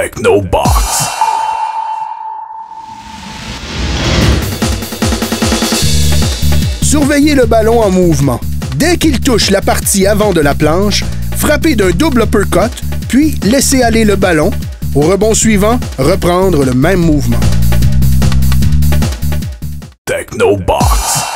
Technobox. Surveillez le ballon en mouvement. Dès qu'il touche la partie avant de la planche, frappez d'un double uppercut, puis laissez aller le ballon. Au rebond suivant, reprendre le même mouvement. Technobox.